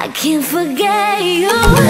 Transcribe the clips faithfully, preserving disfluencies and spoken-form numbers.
I can't forget you.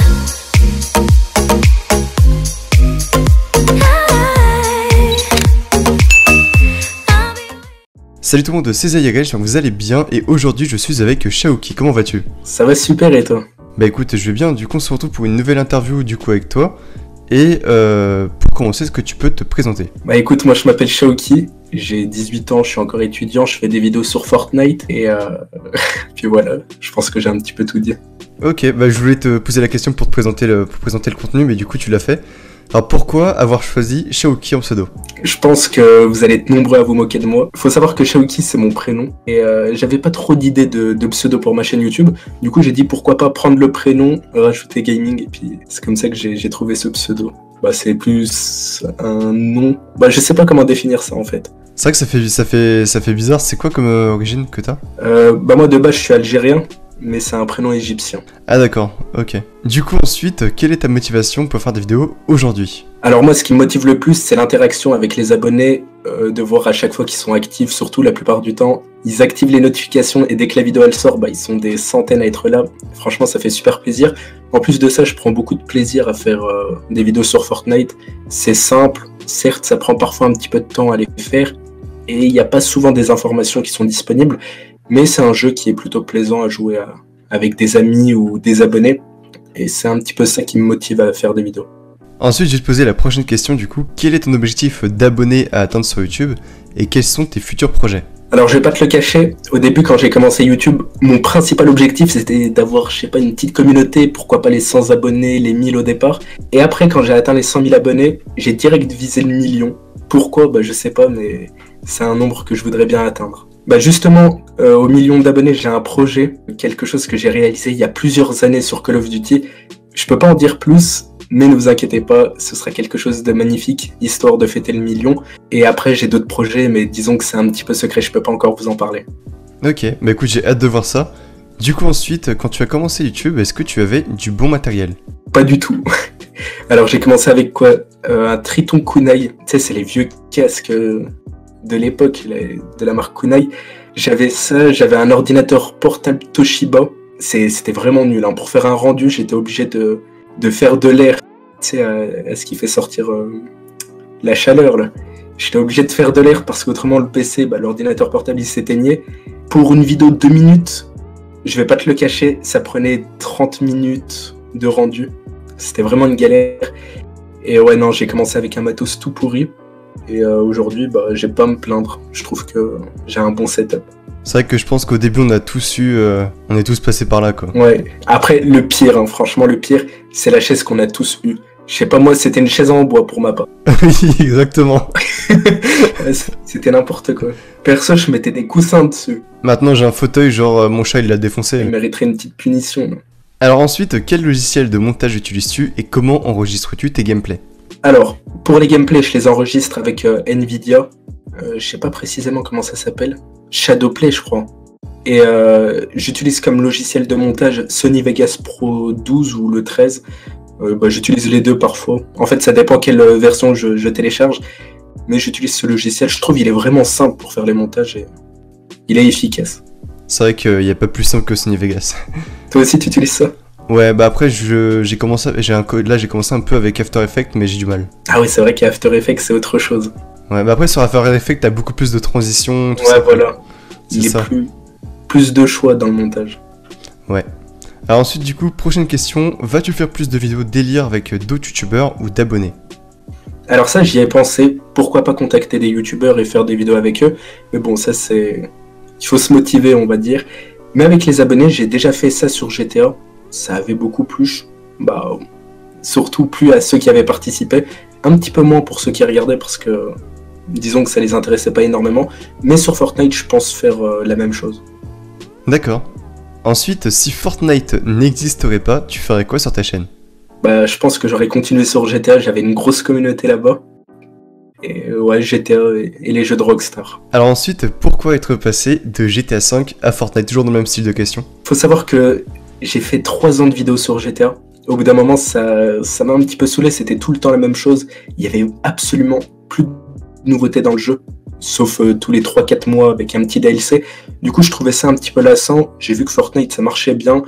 Salut tout le monde, c'est Zayagel, j'espère que vous allez bien et aujourd'hui je suis avec Shaoki, comment vas-tu? Ça va super et toi? Bah écoute, je vais bien, du coup on se retrouve pour une nouvelle interview du coup avec toi. Et euh, pour commencer, est-ce que tu peux te présenter? Bah écoute, moi je m'appelle Shaoki, j'ai dix-huit ans, je suis encore étudiant, je fais des vidéos sur Fortnite et euh... puis voilà, je pense que j'ai un petit peu tout dit. Ok, bah je voulais te poser la question pour te présenter le, pour présenter le contenu, mais du coup tu l'as fait. Alors pourquoi avoir choisi Shaoki en pseudo? Je pense que vous allez être nombreux à vous moquer de moi. Faut savoir que Shaoki c'est mon prénom et euh, j'avais pas trop d'idées de, de pseudo pour ma chaîne YouTube. Du coup j'ai dit pourquoi pas prendre le prénom, rajouter gaming et puis c'est comme ça que j'ai, j'ai trouvé ce pseudo. Bah c'est plus un nom. Bah je sais pas comment définir ça en fait. C'est vrai que ça fait, ça fait, ça fait bizarre, c'est quoi comme euh, origine que t'as? euh, Bah moi de base je suis algérien. Mais c'est un prénom égyptien. Ah d'accord, ok. Du coup ensuite, quelle est ta motivation pour faire des vidéos aujourd'hui? Alors moi ce qui me motive le plus c'est l'interaction avec les abonnés, euh, de voir à chaque fois qu'ils sont actifs, surtout la plupart du temps. Ils activent les notifications et dès que la vidéo elle sort, bah, ils sont des centaines à être là. Franchement ça fait super plaisir. En plus de ça je prends beaucoup de plaisir à faire euh, des vidéos sur Fortnite. C'est simple, certes ça prend parfois un petit peu de temps à les faire. Et il n'y a pas souvent des informations qui sont disponibles. Mais c'est un jeu qui est plutôt plaisant à jouer à, avec des amis ou des abonnés. Et c'est un petit peu ça qui me motive à faire des vidéos. Ensuite, je vais te poser la prochaine question du coup. Quel est ton objectif d'abonnés à atteindre sur YouTube et quels sont tes futurs projets? Alors je vais pas te le cacher, au début quand j'ai commencé YouTube, mon principal objectif c'était d'avoir, je sais pas, une petite communauté, pourquoi pas les cent abonnés, les mille au départ. Et après quand j'ai atteint les cent mille abonnés, j'ai direct visé le million. Pourquoi? Bah je sais pas, mais c'est un nombre que je voudrais bien atteindre. Bah justement, euh, au million d'abonnés, j'ai un projet, quelque chose que j'ai réalisé il y a plusieurs années sur Call of Duty. Je peux pas en dire plus, mais ne vous inquiétez pas, ce sera quelque chose de magnifique, histoire de fêter le million. Et après, j'ai d'autres projets, mais disons que c'est un petit peu secret, je peux pas encore vous en parler. Ok, bah écoute, j'ai hâte de voir ça. Du coup ensuite, quand tu as commencé YouTube, est-ce que tu avais du bon matériel? Pas du tout. Alors j'ai commencé avec quoi? euh, Un Triton Kunai, tu sais, c'est les vieux casques... Euh... de l'époque, de la marque Kunai. J'avais ça, j'avais un ordinateur portable Toshiba. C'est, c'était vraiment nul. Hein. Pour faire un rendu, j'étais obligé de, de faire de l'air. Tu sais, à, à ce qui fait sortir euh, la chaleur. Là. J'étais obligé de faire de l'air parce qu'autrement, le P C, bah, l'ordinateur portable, il s'éteignait. Pour une vidéo de deux minutes, je vais pas te le cacher, ça prenait trente minutes de rendu. C'était vraiment une galère. Et ouais, non, j'ai commencé avec un matos tout pourri. Et euh, aujourd'hui, bah, j'ai pas à me plaindre. Je trouve que j'ai un bon setup. C'est vrai que je pense qu'au début, on a tous eu... Euh, on est tous passés par là, quoi. Ouais. Après, le pire, hein, franchement, le pire, c'est la chaise qu'on a tous eue. Je sais pas, moi, c'était une chaise en bois pour ma part. Oui, exactement. C'était n'importe quoi. Perso, je mettais des coussins dessus. Maintenant, j'ai un fauteuil, genre, euh, mon chat, il l'a défoncé. Il mériterait une petite punition. Non. Alors ensuite, quel logiciel de montage utilises-tu et comment enregistres-tu tes gameplays? Alors, pour les gameplays, je les enregistre avec euh, Nvidia. Euh, je sais pas précisément comment ça s'appelle. Shadowplay, je crois. Et euh, j'utilise comme logiciel de montage Sony Vegas Pro douze ou le treize. Euh, bah, j'utilise les deux parfois. En fait, ça dépend quelle version je, je télécharge. Mais j'utilise ce logiciel. Je trouve qu'il est vraiment simple pour faire les montages et il est efficace. C'est vrai qu'il n'y a pas plus simple que Sony Vegas. Toi aussi, tu utilises ça? Ouais, bah après, je, j'ai commencé, j'ai un, là, j'ai commencé un peu avec After Effects, mais j'ai du mal. Ah oui, c'est vrai qu'After Effects, c'est autre chose. Ouais, bah après, sur After Effects, t'as beaucoup plus de transitions, tout ouais, ça. voilà. C'est Il ça. est plus, plus de choix dans le montage. Ouais. Alors ensuite, du coup, prochaine question. Vas-tu faire plus de vidéos délire avec d'autres youtubeurs ou d'abonnés? Alors ça, j'y ai pensé. Pourquoi pas contacter des youtubeurs et faire des vidéos avec eux? Mais bon, ça, c'est... Il faut se motiver, on va dire. Mais avec les abonnés, j'ai déjà fait ça sur G T A. Ça avait beaucoup plu, bah, surtout plu à ceux qui avaient participé, un petit peu moins pour ceux qui regardaient parce que disons que ça les intéressait pas énormément, mais sur Fortnite je pense faire euh, la même chose. D'accord. Ensuite, si Fortnite n'existerait pas, tu ferais quoi sur ta chaîne? Bah je pense que j'aurais continué sur G T A, j'avais une grosse communauté là-bas, et ouais, G T A et, et les jeux de Rockstar. Alors ensuite, pourquoi être passé de G T A cinq à Fortnite, toujours dans le même style de question? Faut savoir que j'ai fait trois ans de vidéos sur G T A. Au bout d'un moment, ça, ça m'a un petit peu saoulé. C'était tout le temps la même chose. Il y avait absolument plus de nouveautés dans le jeu, sauf euh, tous les trois quatre mois avec un petit D L C. Du coup, je trouvais ça un petit peu lassant. J'ai vu que Fortnite, ça marchait bien.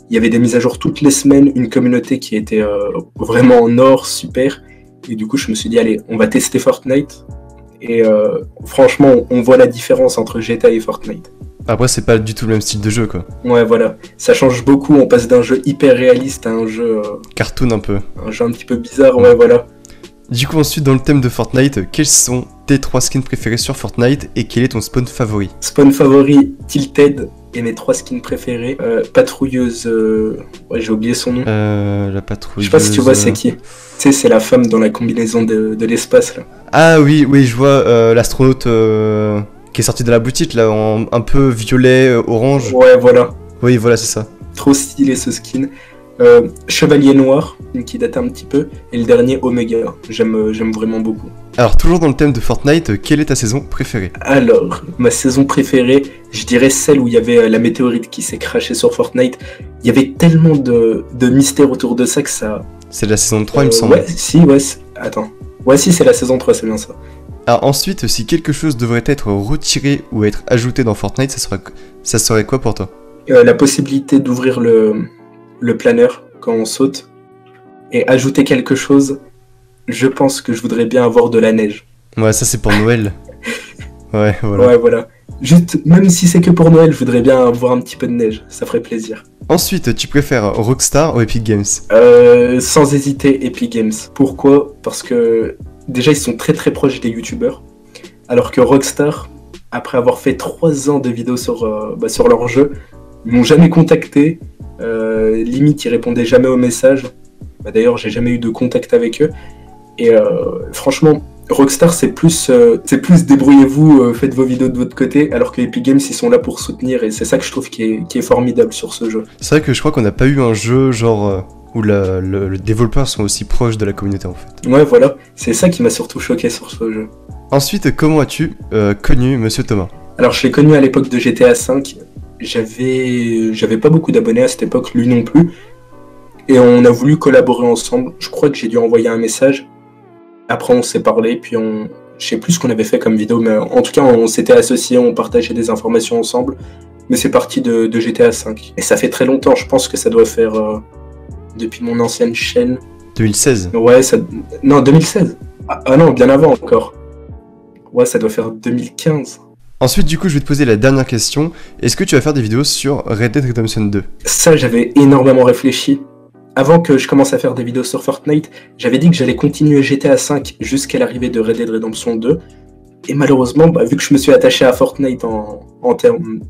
Il y avait des mises à jour toutes les semaines, une communauté qui était euh, vraiment en or, super. Et du coup, je me suis dit, allez, on va tester Fortnite. Et euh, franchement, on voit la différence entre G T A et Fortnite. Après, c'est pas du tout le même style de jeu, quoi. Ouais, voilà. Ça change beaucoup. On passe d'un jeu hyper réaliste à un jeu... Euh, Cartoon un peu. un jeu un petit peu bizarre, ouais, voilà. Du coup, ensuite, dans le thème de Fortnite, quels sont tes trois skins préférés sur Fortnite et quel est ton spawn favori? Spawn favori, Tilted, et mes trois skins préférés. Euh, patrouilleuse, euh... ouais, j'ai oublié son nom. Euh, la patrouilleuse... Je sais pas si tu vois c'est qui. Tu sais, c'est la femme dans la combinaison de, de l'espace, là. Ah oui, oui, je vois euh, l'astronaute euh, qui est sorti de la boutique, là, en un peu violet, euh, orange. Ouais, voilà. Oui, voilà, c'est ça. Trop stylé ce skin. Euh, Chevalier Noir, qui date un petit peu, et le dernier Omega, j'aime j'aime vraiment beaucoup. Alors, toujours dans le thème de Fortnite, quelle est ta saison préférée? Alors, ma saison préférée, je dirais celle où il y avait la météorite qui s'est crashée sur Fortnite. Il y avait tellement de, de mystères autour de ça que ça... C'est la saison trois, euh, il me semble. Ouais, si, ouais, attends. Ouais, si, c'est la saison trois, c'est bien ça. Alors ensuite, si quelque chose devrait être retiré ou être ajouté dans Fortnite, ça serait, ça serait quoi pour toi? euh, La possibilité d'ouvrir le... le planeur quand on saute et ajouter quelque chose, je pense que je voudrais bien avoir de la neige. Ouais, ça c'est pour Noël. Ouais, voilà. Ouais, voilà. Juste, même si c'est que pour Noël, je voudrais bien avoir un petit peu de neige, ça ferait plaisir. Ensuite, tu préfères Rockstar ou Epic Games? Euh, sans hésiter, Epic Games. Pourquoi? Parce que déjà, ils sont très très proches des youtubeurs, alors que Rockstar, après avoir fait trois ans de vidéos sur, euh, bah, sur leur jeu, ils m'ont jamais contacté. Euh, limite, ils répondaient jamais aux messages. Bah, d'ailleurs, j'ai jamais eu de contact avec eux. Et euh, franchement, Rockstar, c'est plus, euh, c'est plus débrouillez-vous, euh, faites vos vidéos de votre côté, alors que Epic Games, ils sont là pour soutenir. Et c'est ça que je trouve qui est, qui est formidable sur ce jeu. C'est vrai que je crois qu'on n'a pas eu un jeu genre euh, où la, le, le développeurs sont aussi proches de la communauté en fait. Ouais, voilà. C'est ça qui m'a surtout choqué sur ce jeu. Ensuite, comment as-tu euh, connu Monsieur Thomas? Alors, je l'ai connu à l'époque de G T A cinq. J'avais, j'avais pas beaucoup d'abonnés à cette époque, lui non plus. Et on a voulu collaborer ensemble. Je crois que j'ai dû envoyer un message. Après, on s'est parlé, puis on... Je sais plus ce qu'on avait fait comme vidéo, mais en tout cas, on s'était associés, on partageait des informations ensemble. Mais c'est parti de, de G T A cinq. Et ça fait très longtemps, je pense que ça doit faire... Euh, depuis mon ancienne chaîne... deux mille seize. Ouais, ça... Non, deux mille seize. Ah, ah non, bien avant encore. Ouais, ça doit faire deux mille quinze. Ensuite, du coup, je vais te poser la dernière question. Est-ce que tu vas faire des vidéos sur Red Dead Redemption deux? Ça, j'avais énormément réfléchi. Avant que je commence à faire des vidéos sur Fortnite, j'avais dit que j'allais continuer G T A cinq jusqu'à l'arrivée de Red Dead Redemption deux. Et malheureusement, bah, vu que je me suis attaché à Fortnite en, en termes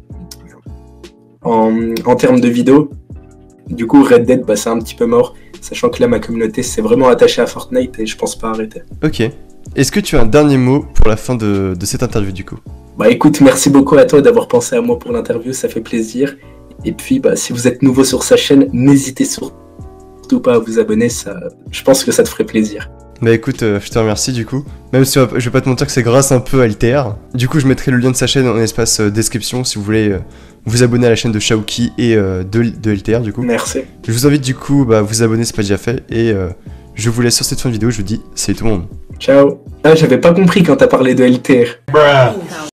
en, en termes de vidéos, du coup Red Dead, bah, c'est un petit peu mort. Sachant que là, ma communauté s'est vraiment attachée à Fortnite et je pense pas arrêter. Ok. Est-ce que tu as un dernier mot pour la fin de, de cette interview du coup? Bah écoute, merci beaucoup à toi d'avoir pensé à moi pour l'interview, ça fait plaisir. Et puis, bah, si vous êtes nouveau sur sa chaîne, n'hésitez surtout pas à vous abonner, ça, je pense que ça te ferait plaisir. Bah écoute, euh, je te remercie du coup. Même si je vais pas te mentir que c'est grâce un peu à L T R. Du coup, je mettrai le lien de sa chaîne en espace euh, description si vous voulez euh, vous abonner à la chaîne de Shaoki et euh, de, de L T R du coup. Merci. Je vous invite du coup bah, à vous abonner, c'est pas déjà fait. Et euh, je vous laisse sur cette fin de vidéo, je vous dis salut tout le monde. Ciao. Ah, j'avais pas compris quand t'as parlé de L T R.